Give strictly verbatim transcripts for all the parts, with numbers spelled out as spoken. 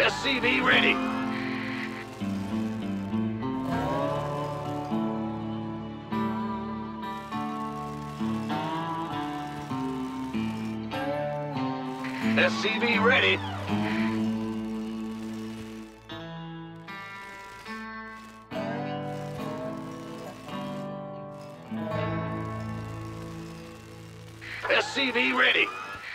S C V ready. S C V ready. S C V ready.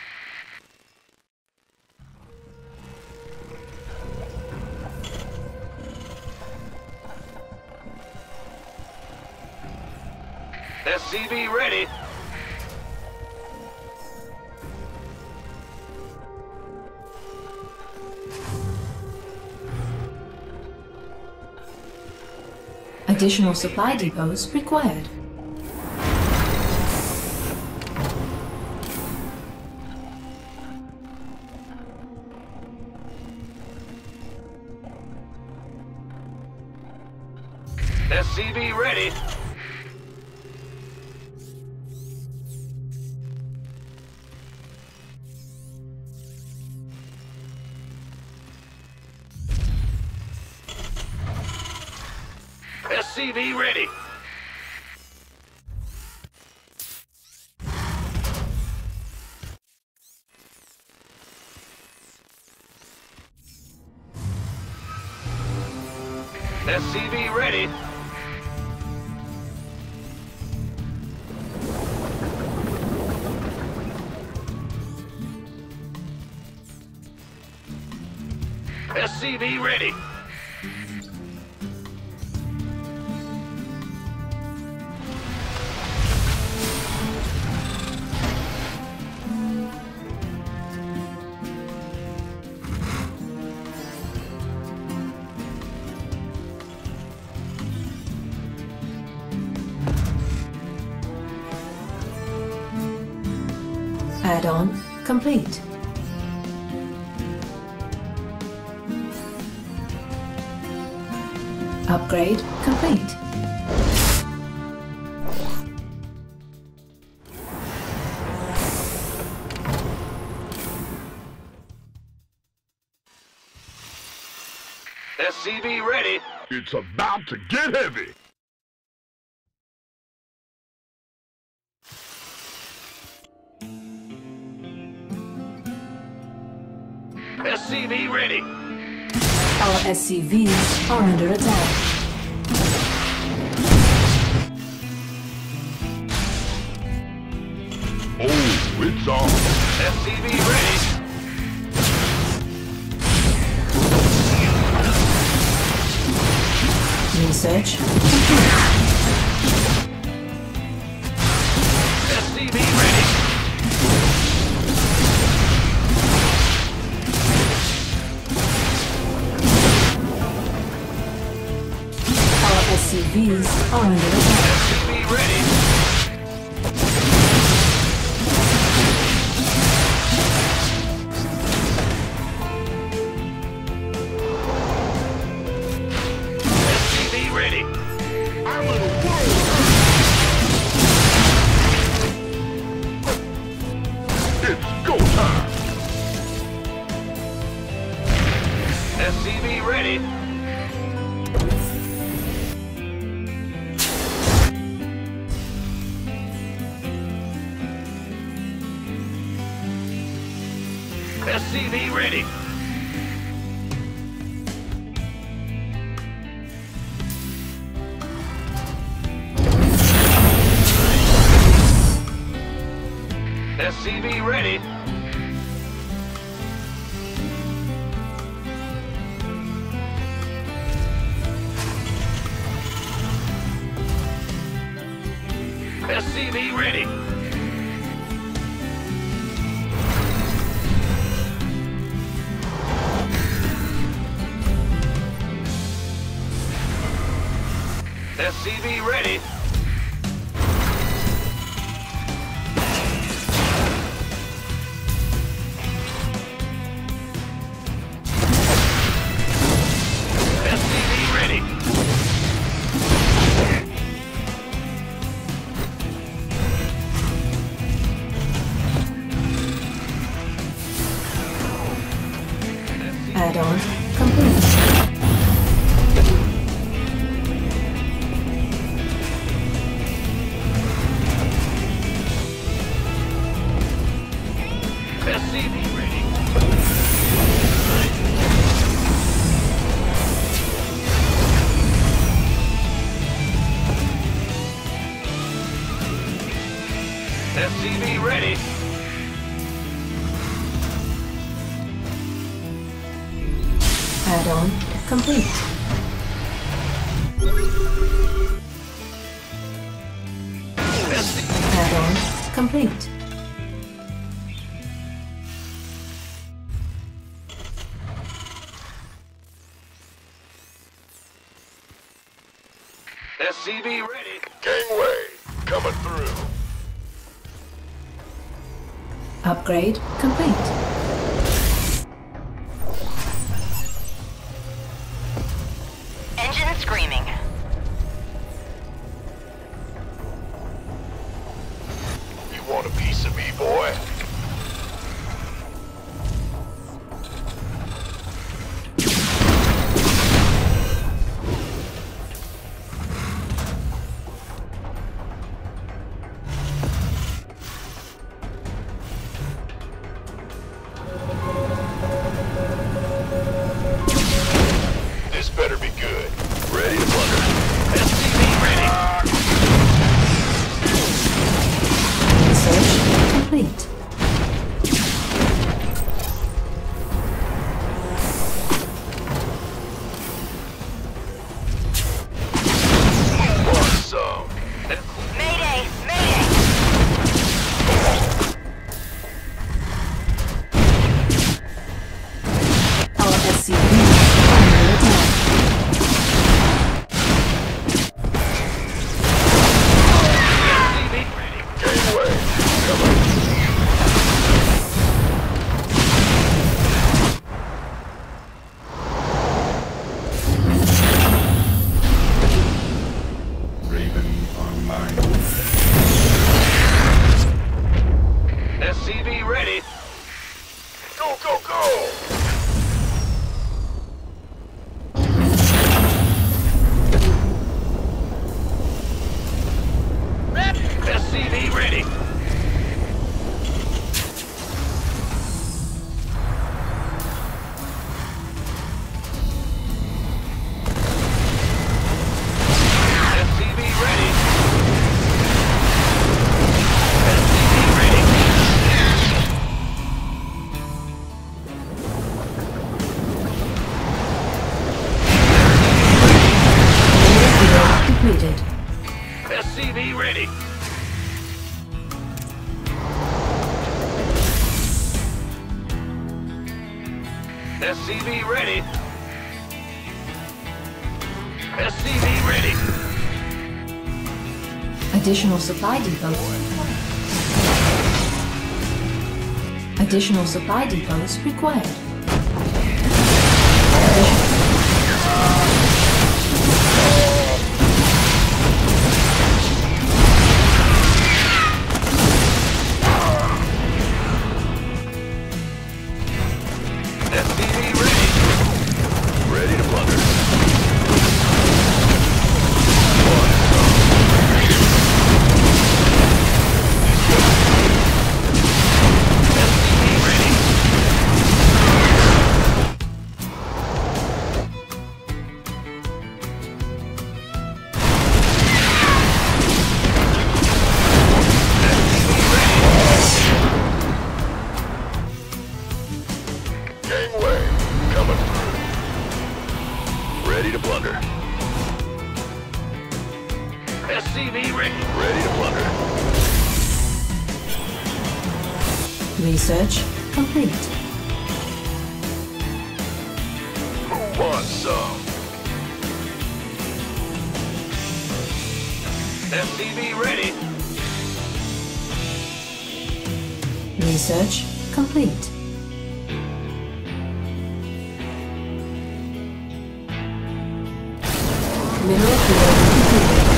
S C V ready. Additional supply depots required. S C V ready. S C V ready. S C V ready. S C V ready. Add-on complete. Upgrade complete. S C V ready. It's about to get heavy. S C V ready. Our S C Vs are under attack. Oh, it's on. S C V ready. Research complete. S C V ready. Our S C Vs are under attack. S C V ready. S C V ready. I'm in a whirl. It's go time. S C V ready. S C V ready. S C V ready. S C V ready. S C V ready. S C V ready. Add-on C V ready. Add-on complete. Add-on complete. S C V ready. Gangway, coming through. Upgrade complete. Engine screaming. You want a piece of me, boy? This better be good. Ready to plunder. S C V ready. Research complete. Want some? Mayday! Mayday! Our S C V under attack. S C V ready. Gangway, coming. Raven online. S C V ready. Go, go, go! S C V ready. S C V ready. S C V ready. Completed. S C V ready. S C V ready. S C V ready. Additional supply depots. Additional supply depots required. Additional S C V ready. Ready to plunder. S C V ready. Gangway, coming through. Ready to plunder. S C V ready. Ready to plunder. research complete. Who wants some? S C V ready. Research complete. Mineral field completed.